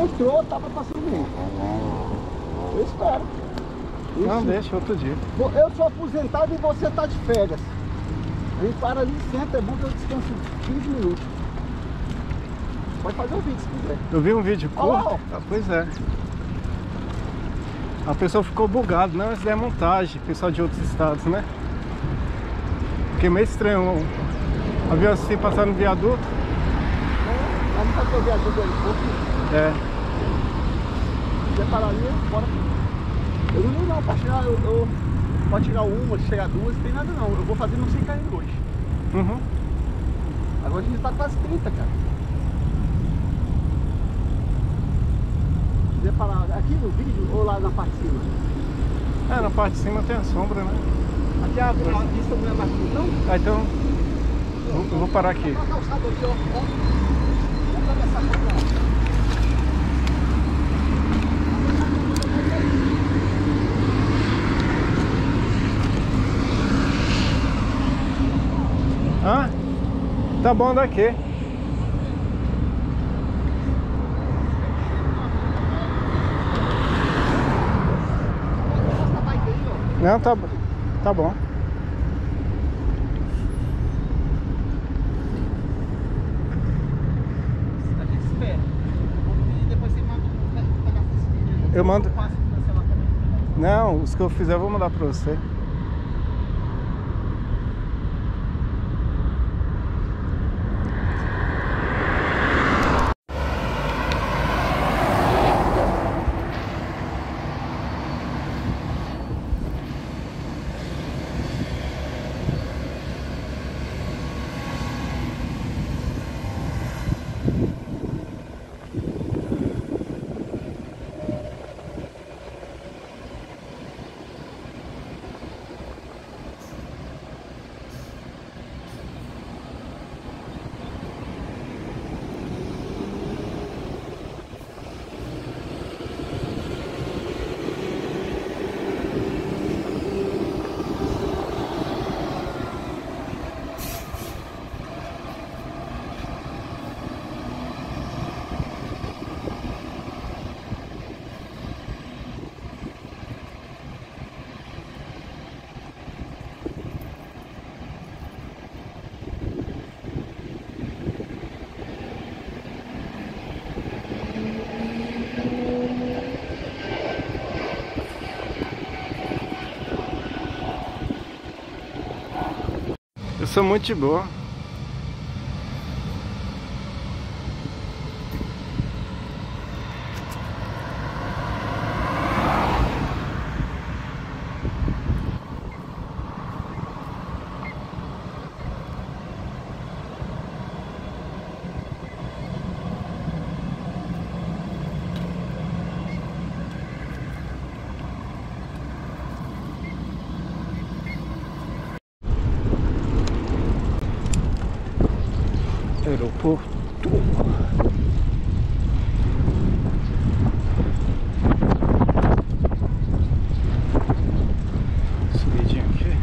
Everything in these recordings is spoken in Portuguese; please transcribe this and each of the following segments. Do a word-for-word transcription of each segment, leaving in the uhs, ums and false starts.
entrou, tava passando bem. Eu espero. Isso. Não, deixa outro dia. Eu sou aposentado e você tá de férias. A gente para ali, senta, é bom que eu descanso quinze minutos. Pode fazer um vídeo se quiser. Eu vi um vídeo curto. Oh. Ah, pois é. A pessoa ficou bugada. Não, isso é montagem. Pessoal de outros estados, né? Porque é meio estranho um avião assim passar no viaduto. É, não tá que eu viajei do aeroporto. É. Se quiser parar ali, bora. Eu não ligo não, pode tirar, eu, eu, pode tirar uma, chegar duas, não tem nada não. Eu vou fazer no cem quilômetros hoje. Uhum. Agora a gente tá quase trinta, cara. Se quiser parar aqui no vídeo ou lá na parte de cima? É, na parte de cima tem a sombra, né? Aqui a, a vista não é mais bonita, não? Ah, então eu, eu vou parar aqui. Tá calçado aqui, ó. ó. Vamos atravessar aqui, ó. Ah, tá bom daqui. Não, tá, tá bom. A gente espera. E depois você manda um pedaço desse vídeo. Eu mando. Faço cancelar também. Não, os que eu fizer eu vou mandar pra você. Eu sou muito de boa. Aeroporto. Subidinha aqui.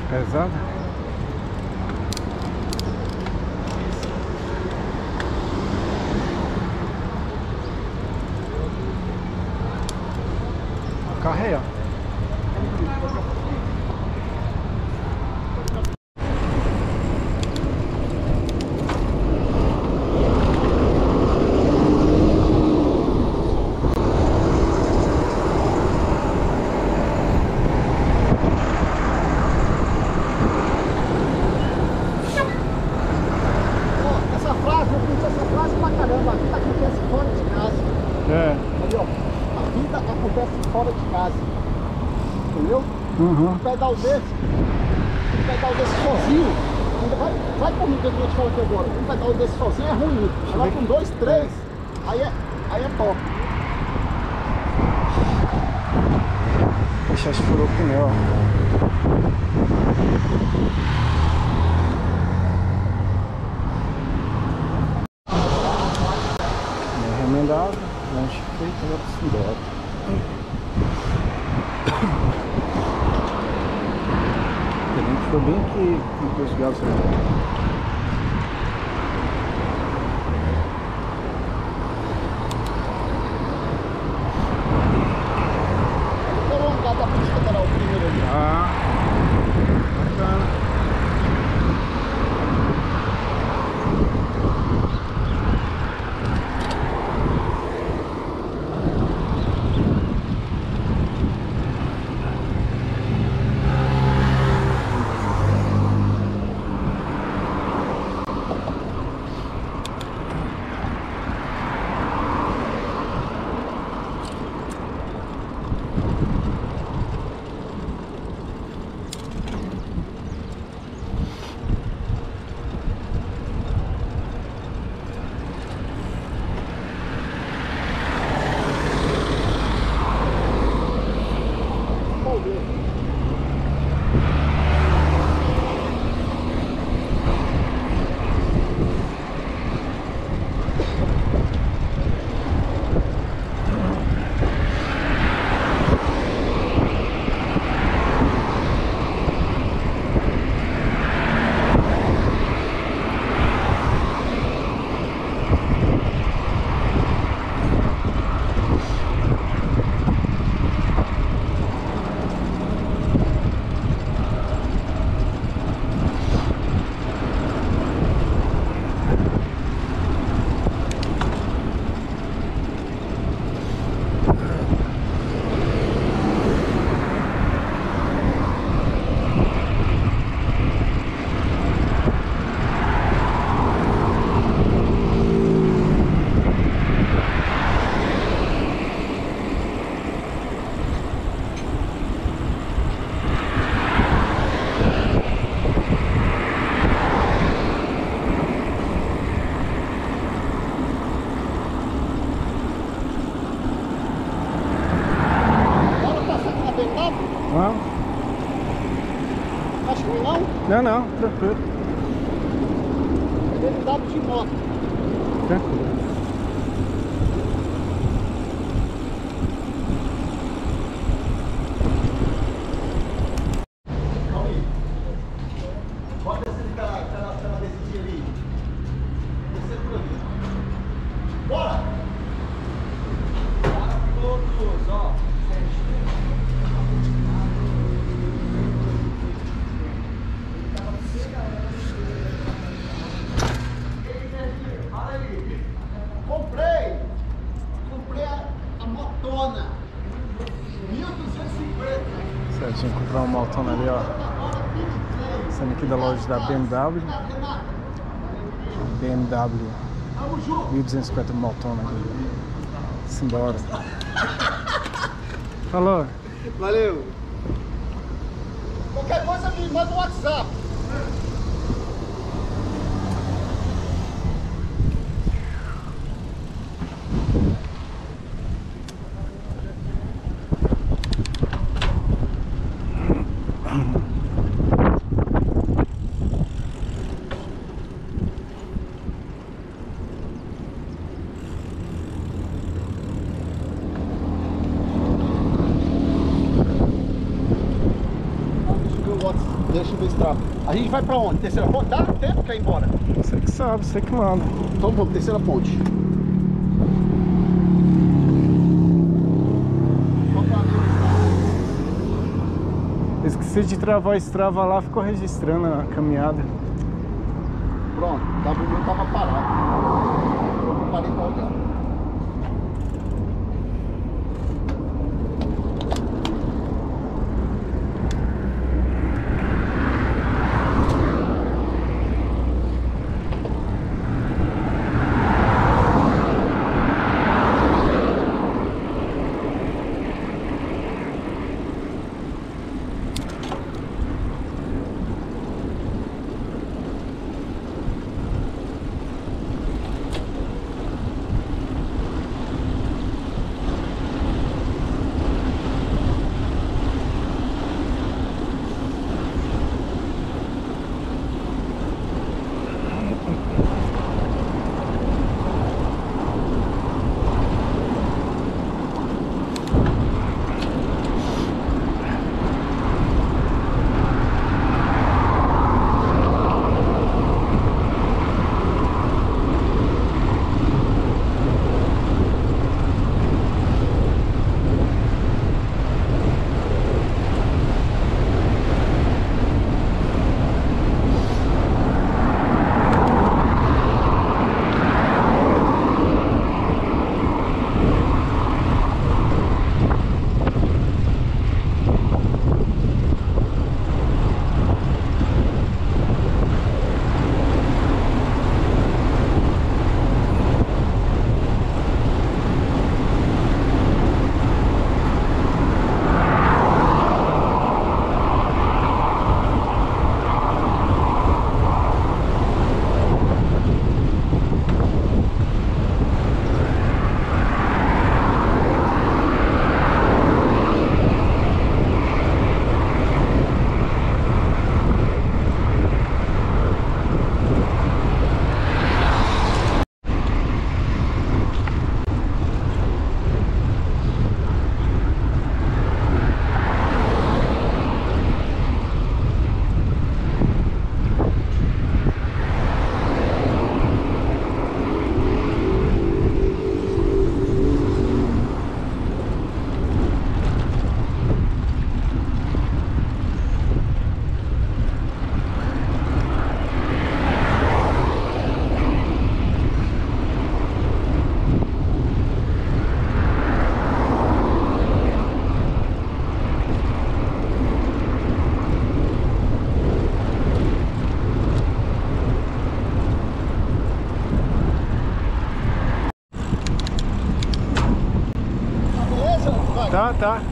Pesado? O carro aí, ó. Fora de casa, entendeu? Uhum. Um pedal desse, um pedal desse sozinho, ainda vai, vai por mim que eu vou te falar aqui agora. Um pedal desse sozinho é ruim, agora com dois, três, aí é, aí é top. Deixa, acho que furou o pneu, ó. Remendado, lanche feito, agora se embora. Ele ficou bem aqui no posto de gasolina. Eu vou andar da Polícia Federal primeiro ali. Ah, bacana. Vamos? Acho que não? Não, não, tranquilo. É B M W de moto. Tranquilo. Pode descer aquela, aquela, aquela descidinha ali. Descer por ali. Bora! Bora todos, ó. Comprei! Comprei a, a motona. mil duzentos e cinquenta. Certinho, comprar uma motona ali, ó. Saindo aqui da loja da B M W. B M W mil duzentos e cinquenta motona aqui. Simbora. Falou. Valeu. Qualquer coisa me manda um WhatsApp. What's Deixa eu ver Strava. A gente vai pra onde? Terceira ponte? Dá tempo que ir embora? Você que sabe, você que manda. Então vamos, terceira ponte. Esqueci de travar o Strava lá, ficou registrando a caminhada. Pronto, o meu tava parado. Eu parei pra olhar. Tá, tá.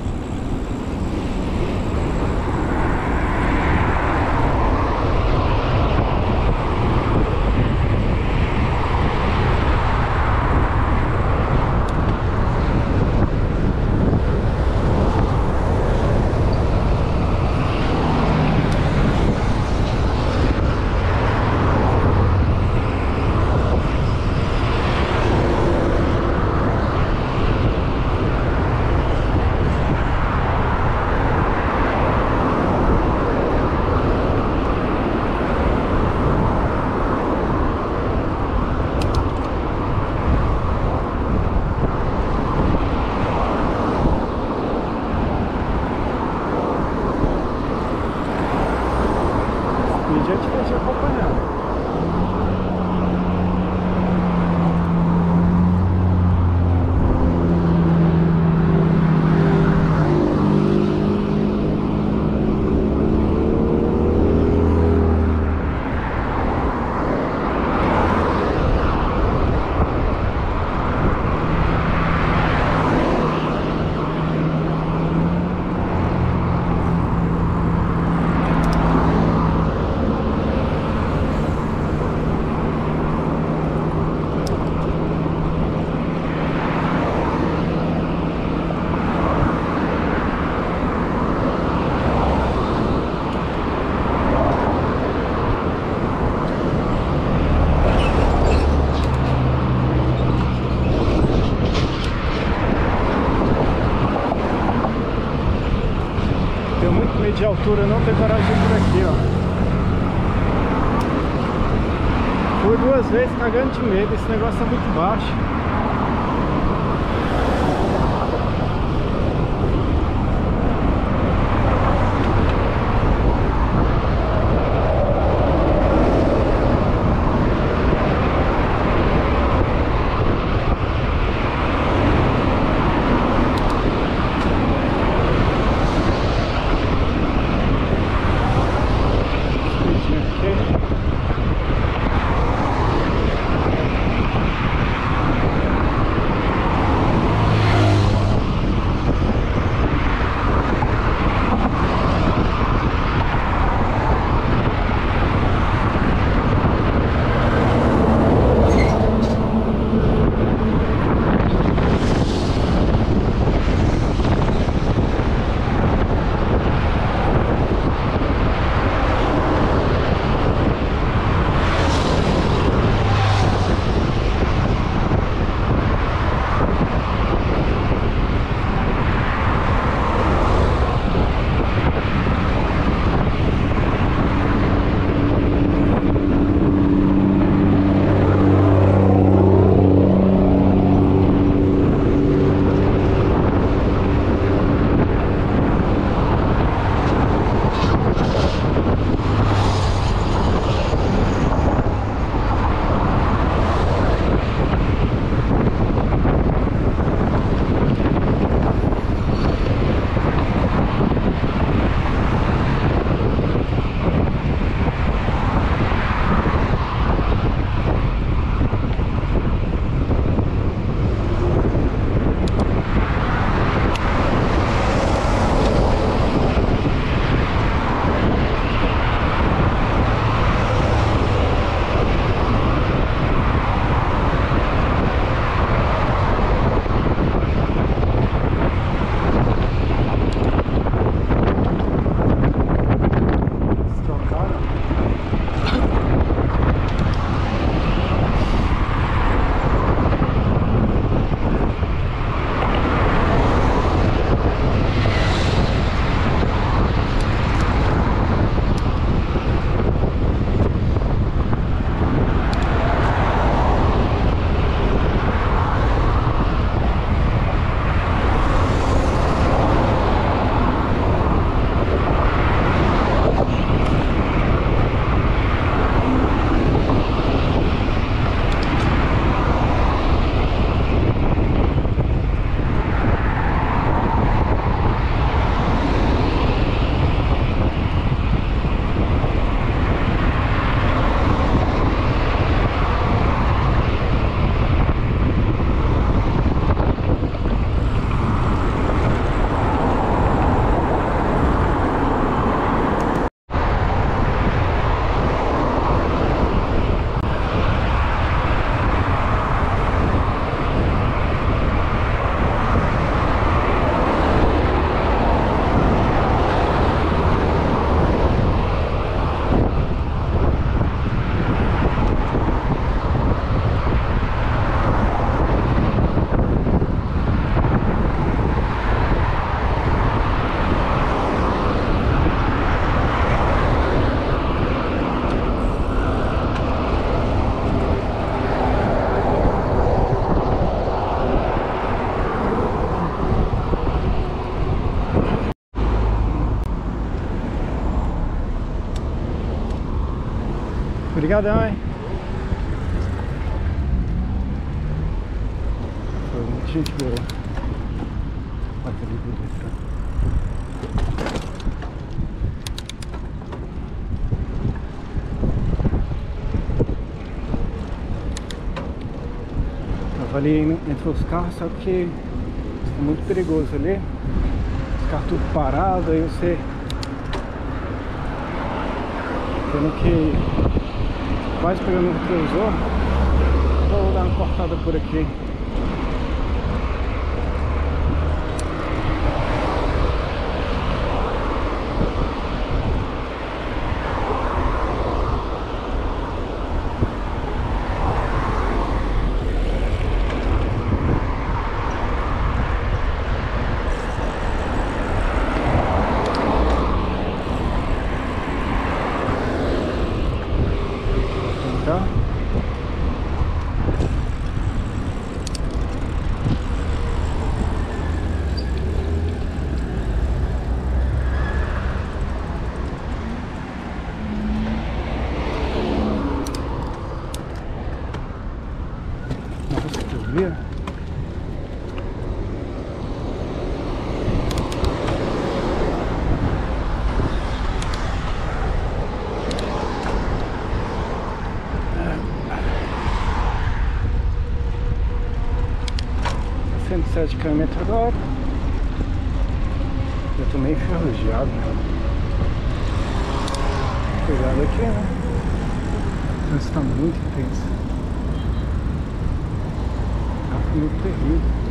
Já te deixei acompanhando. tenho muito medo de altura, não tenho coragem de ir por aqui, ó. Fui duas vezes cagando de medo, esse negócio é muito baixo. Obrigadão, hein? Foi muita gente boa. Olha ali, bonito. Eu ali entre os carros, só que é muito perigoso ali. Os carros tudo parados, aí você tendo que quase pegando o retrovisor. Vou dar uma cortada por aqui. sete quilômetros agora. Já tô meio enferrujado, né? Cuidado aqui, né? Mas tá muito intenso. Tá muito terrível.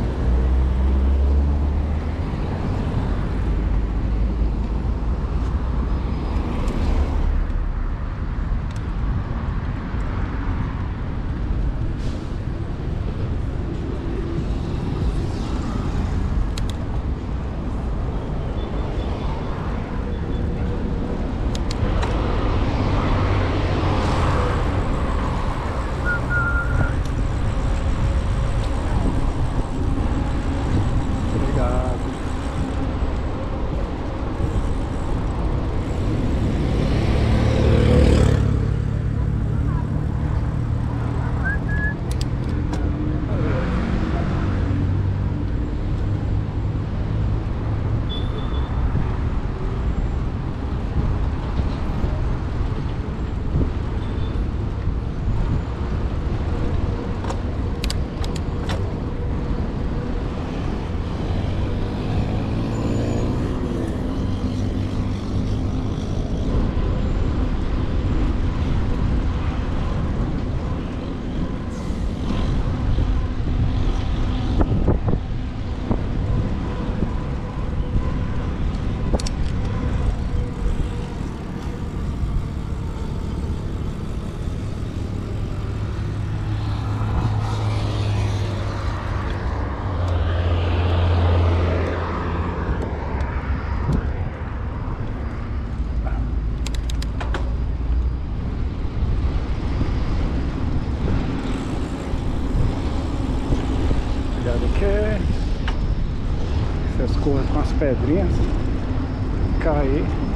Essas coisas com as pedrinhas cair.